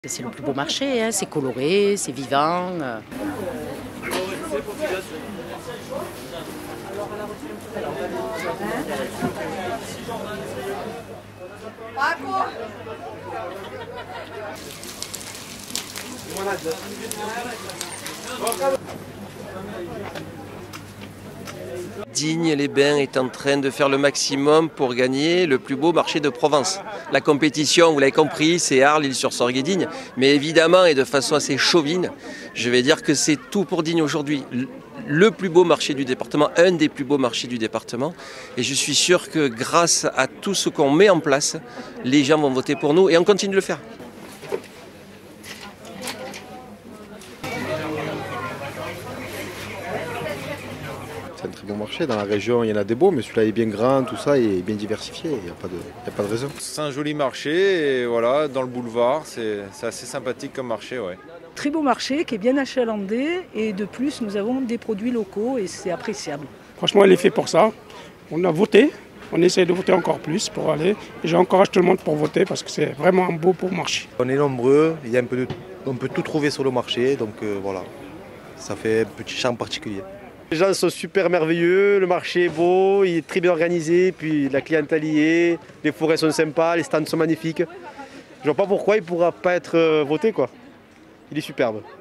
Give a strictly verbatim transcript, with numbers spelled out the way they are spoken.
C'est le plus beau marché, hein, c'est coloré, c'est vivant. Euh. Digne-les-Bains est en train de faire le maximum pour gagner le plus beau marché de Provence. La compétition, vous l'avez compris, c'est Arles, Île-sur-Sorgue et Digne. Mais évidemment, et de façon assez chauvine, je vais dire que c'est tout pour Digne aujourd'hui. Le plus beau marché du département, un des plus beaux marchés du département. Et je suis sûr que grâce à tout ce qu'on met en place, les gens vont voter pour nous et on continue de le faire. C'est un très bon marché. Dans la région, il y en a des beaux, mais celui-là est bien grand, tout ça, et bien diversifié. Il n'y a pas de, il y a pas de raison. C'est un joli marché, et voilà, dans le boulevard, c'est assez sympathique comme marché, ouais. Très beau marché qui est bien achalandé et de plus nous avons des produits locaux et c'est appréciable. Franchement, elle est faite pour ça. On a voté, on essaie de voter encore plus pour aller. Et j'encourage tout le monde pour voter parce que c'est vraiment un beau, beau marché. On est nombreux, il y a un peu de, on peut tout trouver sur le marché, donc euh, voilà, ça fait un petit charme particulier. Les gens sont super merveilleux, le marché est beau, il est très bien organisé, puis la clientèle y est, les forêts sont sympas, les stands sont magnifiques. Je vois pas pourquoi il ne pourra pas être voté, quoi. Il est superbe.